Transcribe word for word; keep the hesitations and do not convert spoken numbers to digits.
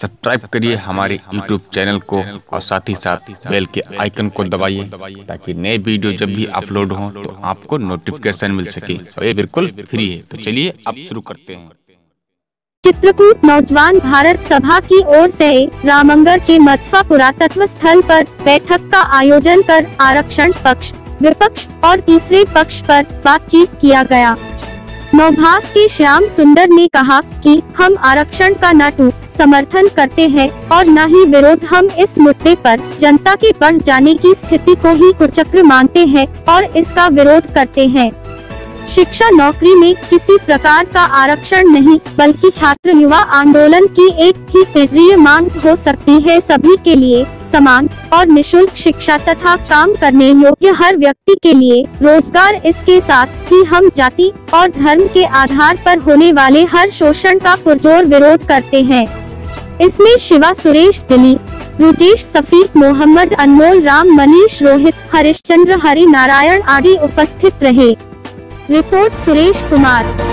Subscribe करिए हमारे YouTube channel को और साथ ही साथ बेल के आइकन को दबाइए ताकि नए वीडियो जब भी अपलोड हों तो आपको नोटिफिकेशन मिल सके और ये बिल्कुल फ्री है। तो चलिए अब शुरू करते हैं। चित्रकूट नौजवान भारत सभा की ओर से रामनगर के मथुरा पुरातत्व स्थल पर बैठक का आयोजन कर आरक्षण पक्ष, विपक्ष और तीसरे पक्ष पर बातचीत किया गया। नवभाष के श्याम सुंदर ने कहा कि हम आरक्षण का न तो समर्थन करते हैं और न ही विरोध। हम इस मुद्दे पर जनता के बढ़ जाने की स्थिति को ही कुचक्र मानते हैं और इसका विरोध करते हैं। शिक्षा नौकरी में किसी प्रकार का आरक्षण नहीं बल्कि छात्र युवा आंदोलन की एक ही केंद्रीय मांग हो सकती है। सभी के लिए समान और निशुल्क शिक्षा तथा काम करने योग्य हर व्यक्ति के लिए रोजगार। इसके साथ ही हम जाति और धर्म के आधार पर होने वाले हर शोषण का पुरजोर विरोध करते हैं। इसमें शिवा सुरेश, दिलीप, रुजेश, सफीक, मोहम्मद, अनमोल, राम, मनीष, रोहित, हरिश्चंद्र, हरि नारायण आदि उपस्थित रहे। रिपोर्ट सुरेश कुमार।